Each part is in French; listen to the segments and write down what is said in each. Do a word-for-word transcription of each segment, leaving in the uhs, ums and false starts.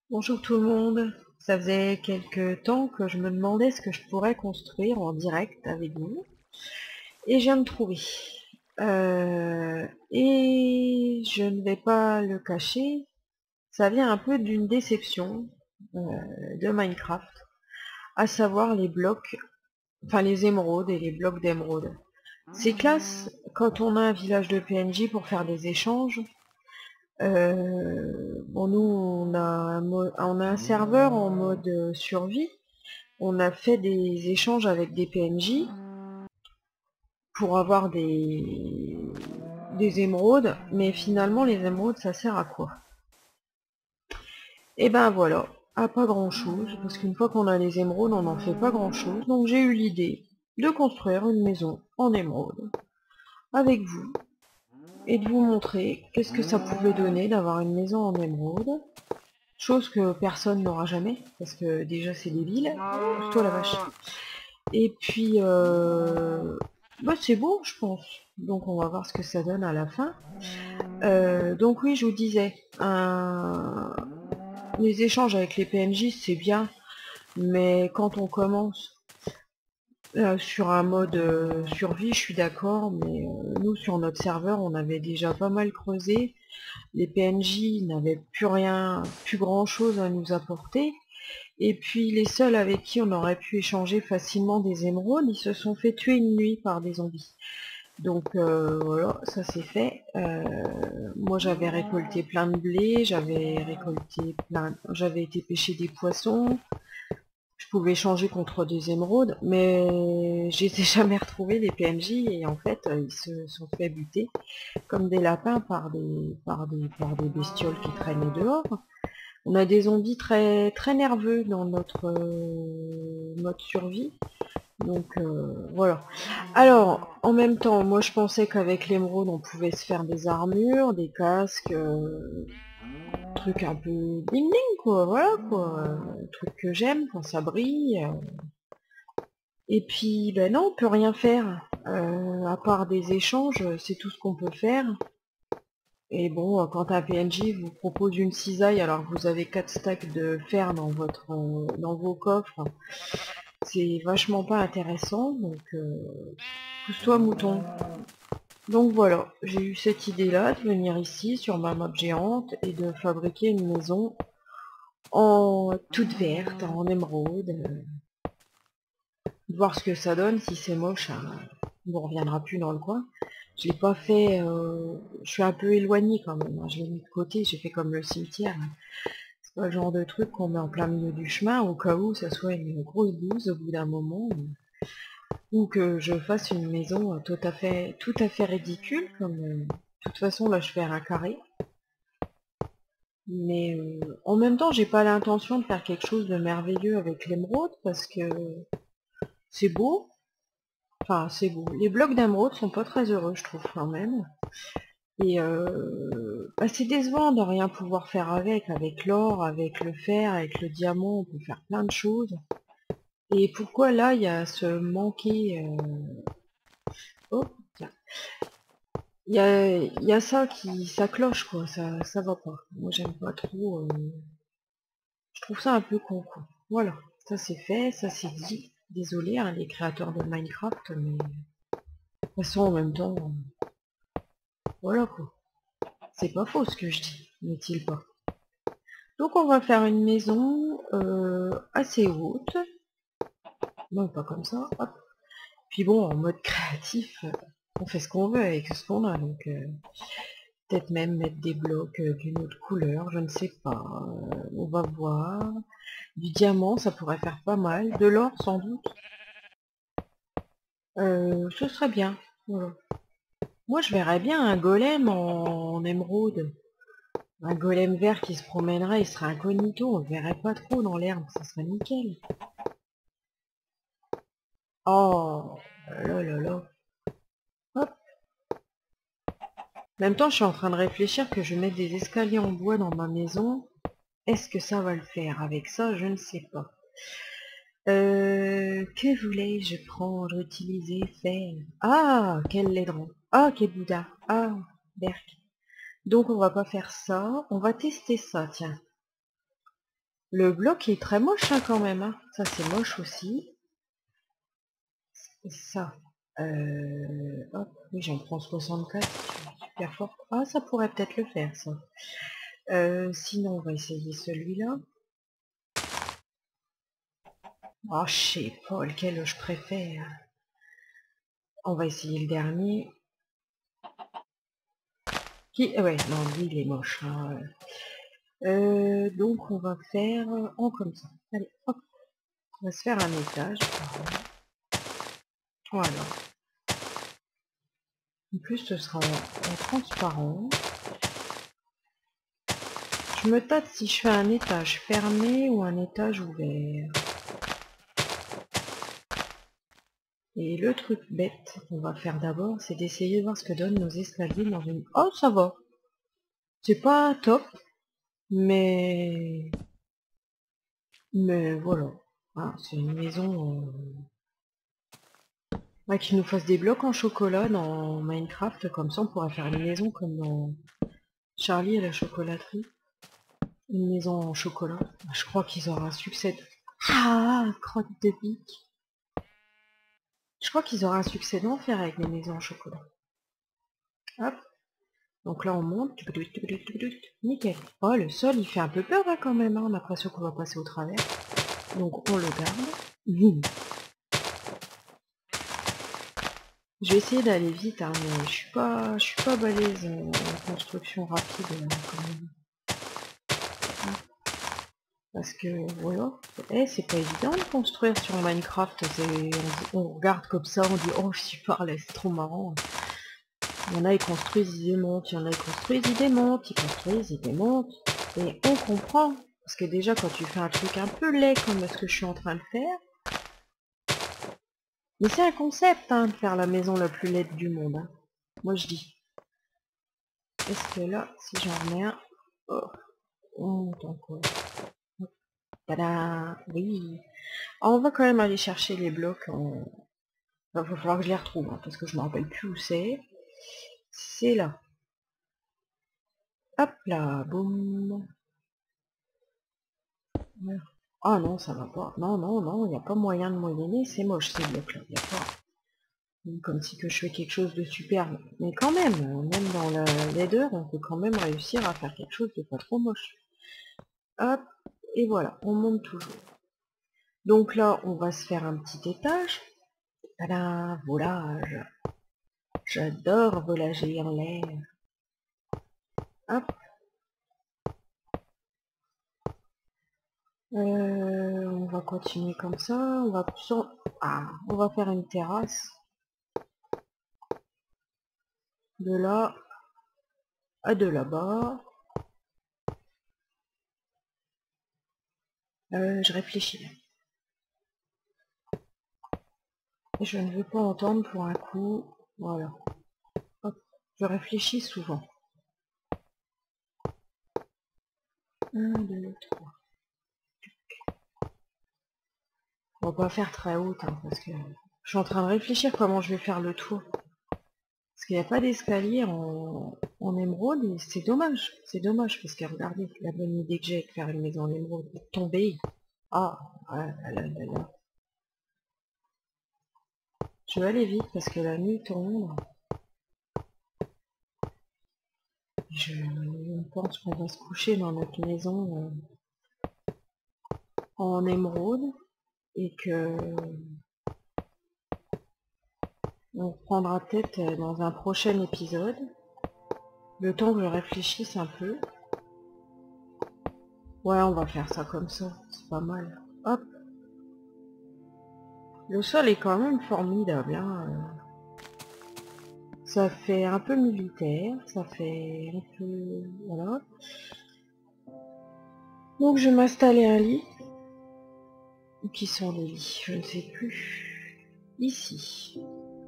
Bonjour tout le monde. Ça faisait quelques temps que je me demandais ce que je pourrais construire en direct avec vous. Et je viens de trouver. Euh, et je ne vais pas le cacher, ça vient un peu d'une déception euh, de Minecraft, à savoir les blocs, enfin les émeraudes et les blocs d'émeraudes. C'est classe quand on a un village de P N J pour faire des échanges. Euh, bon, nous, on a, un mo- on a un serveur en mode euh, survie. On a fait des échanges avec des P N J pour avoir des, des émeraudes, mais finalement, les émeraudes, ça sert à quoi? Et ben voilà, à pas grand chose, parce qu'une fois qu'on a les émeraudes, on n'en fait pas grand chose. Donc j'ai eu l'idée de construire une maison en émeraude avec vous et de vous montrer qu'est-ce que ça pouvait donner d'avoir une maison en émeraude. Chose que personne n'aura jamais, parce que déjà c'est débile. Toi la vache. Et puis, euh, bah, c'est beau, je pense. Donc on va voir ce que ça donne à la fin. Euh, donc oui, je vous disais, un... les échanges avec les P N J, c'est bien, mais quand on commence euh, sur un mode euh, survie, je suis d'accord, mais euh, nous, sur notre serveur, on avait déjà pas mal creusé. Les P N J n'avaient plus rien, plus grand-chose à nous apporter. Et puis les seuls avec qui on aurait pu échanger facilement des émeraudes, ils se sont fait tuer une nuit par des zombies. Donc euh, voilà, ça c'est fait. Euh, moi j'avais récolté plein de blé, j'avais récolté plein, j'avais été pêcher des poissons, je pouvais échanger contre des émeraudes, mais j'ai jamais retrouvé les P N J et en fait ils se sont fait buter comme des lapins par des par des par des bestioles qui traînaient dehors. On a des zombies très très nerveux dans notre euh, mode survie. Donc euh, voilà. Alors, en même temps, moi je pensais qu'avec l'émeraude on pouvait se faire des armures, des casques, euh, trucs un peu bling bling quoi, voilà quoi. Euh, trucs que j'aime quand ça brille. euh. Et puis ben non, on peut rien faire. Euh, à part des échanges, c'est tout ce qu'on peut faire. Et bon, euh, quand un P N J vous propose une cisaille alors que vous avez quatre stacks de fer dans votre euh, dans vos coffres, c'est vachement pas intéressant, donc euh, pousse-toi mouton. Donc voilà, j'ai eu cette idée-là de venir ici sur ma map géante et de fabriquer une maison en toute verte, en émeraude, euh, de voir ce que ça donne. Si c'est moche, hein, on ne reviendra plus dans le coin. Je l'ai pas fait, euh, je suis un peu éloignée quand même, hein, je l'ai mis de côté, j'ai fait comme le cimetière. C'est pas le genre de truc qu'on met en plein milieu du chemin au cas où ça soit une grosse bouse au bout d'un moment, ou que je fasse une maison tout à fait, tout à fait ridicule, comme euh, de toute façon là je fais un carré. Mais euh, en même temps, j'ai pas l'intention de faire quelque chose de merveilleux avec l'émeraude parce que c'est beau. Enfin, c'est beau. Les blocs d'émeraude sont pas très heureux, je trouve quand même. Et euh, bah, c'est décevant de rien pouvoir faire avec, avec l'or, avec le fer, avec le diamant, on peut faire plein de choses. Et pourquoi là, il y a ce manquer... euh, Oh, tiens. Il y a, il y a ça qui... ça cloche, quoi, ça, ça va pas. Moi, j'aime pas trop... euh, Je trouve ça un peu con, quoi. Voilà, ça c'est fait, ça c'est dit. Désolé, hein, les créateurs de Minecraft, mais de toute façon, en même temps, euh, voilà quoi. C'est pas faux ce que je dis, n'est-il pas? Donc on va faire une maison euh, assez haute. Non, pas comme ça, hop. Puis bon, en mode créatif, euh, on fait ce qu'on veut avec ce qu'on a, donc euh, peut-être même mettre des blocs euh, d'une autre couleur, je ne sais pas. Euh, on va voir. Du diamant, ça pourrait faire pas mal. De l'or, sans doute. Euh, ce serait bien. Voilà. Moi, je verrais bien un golem en, en émeraude. Un golem vert qui se promènerait, il serait incognito, on le verrait pas trop dans l'herbe, ça serait nickel. Oh, là là là. Hop. En même temps, je suis en train de réfléchir que je vais mettre des escaliers en bois dans ma maison. Est-ce que ça va le faire? Avec ça, je ne sais pas. Euh, que voulais-je prendre, utiliser, faire? Ah, quel laidron. Ah, quel Bouddha. Ah, berk. Donc on va pas faire ça, on va tester ça, tiens. Le bloc est très moche hein, quand même. Hein. Ça c'est moche aussi. Et ça. Euh... Hop, oui, j'en prends soixante-quatre. Super fort. Ah, ça pourrait peut-être le faire ça. Euh, sinon, on va essayer celui-là. Oh, je sais pas lequel je préfère. On va essayer le dernier. Qui... Ouais, non, lui il est moche. Hein. Euh, donc on va faire en comme ça. Allez, hop. On va se faire un étage. Voilà. En plus, ce sera en, en transparent. Je me tâte si je fais un étage fermé ou un étage ouvert. Et le truc bête qu'on va faire d'abord, c'est d'essayer de voir ce que donnent nos escaliers dans une... Oh, ça va. C'est pas top, mais... Mais voilà. Ah, c'est une maison... Euh... Ouais, qui nous fasse des blocs en chocolat dans Minecraft, comme ça on pourrait faire une maison comme dans Charlie et la chocolaterie. Une maison en chocolat. Je crois qu'ils auront un succès. Ah, crotte de pique. Je crois qu'ils auront un succès d'enfer avec les maisons en chocolat. Hop. Donc là on monte. Nickel. Oh, le sol il fait un peu peur hein, quand même. Hein. On a l'impression qu'on va passer au travers. Donc on le garde. Mmh. Je vais essayer d'aller vite, hein, mais je suis pas, je suis pas balèze en construction rapide hein, quand même. Parce que voilà, eh, c'est pas évident de construire sur Minecraft. On, on regarde comme ça, on dit oh super, là c'est trop marrant. Il y en a ils construisent, ils démontent, il y en a ils construisent, ils démontent, ils construisent, ils démontent. Et on comprend. Parce que déjà quand tu fais un truc un peu laid comme ce que je suis en train de faire, mais c'est un concept hein, de faire la maison la plus laide du monde. Hein. Moi je dis. Est-ce que là, si j'en remets un, oh, on monte encore. Tada, oui. Ah, on va quand même aller chercher les blocs. En... Il va falloir que je les retrouve, hein, parce que je ne me rappelle plus où c'est. C'est là. Hop là, boum. Ah non, ça va pas. Non, non, non, il n'y a pas moyen de moyenner. C'est moche ces blocs-là. Il n'y a pas. Comme si que je fais quelque chose de super. Mais quand même, même dans la laideur, on peut quand même réussir à faire quelque chose de pas trop moche. Hop, et voilà, on monte toujours. Donc là, on va se faire un petit étage. Tada, volage. J'adore volager en l'air. Hop. Euh, on va continuer comme ça. On va, ah, on va faire une terrasse. De là à de là-bas. Euh, je réfléchis. Je ne veux pas entendre pour un coup. Voilà. Hop. Je réfléchis souvent. un, deux, trois. On va pas faire très haute, hein, parce que je suis en train de réfléchir comment je vais faire le tour. Parce qu'il n'y a pas d'escalier en, en émeraude, et c'est dommage. C'est dommage, parce que regardez, la bonne idée que j'ai de faire une maison en émeraude, de tomber. Ah, ouais, là, là, là. Je vais aller vite, parce que la nuit tombe. Je pense qu'on va se coucher dans notre maison euh, en émeraude, et que on reprendra peut-être dans un prochain épisode, le temps que je réfléchisse un peu. Ouais, on va faire ça comme ça, c'est pas mal. Hop. Le sol est quand même formidable. Hein. Ça fait un peu militaire, ça fait un peu... Voilà. Donc je vais m'installer un lit. Qui sont les lits? Je ne sais plus. Ici.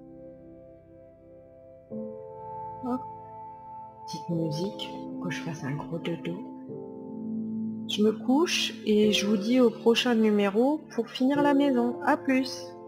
Hop. Petite musique, pour que je fasse un gros dodo. Je me couche et je vous dis au prochain numéro pour finir la maison. A plus!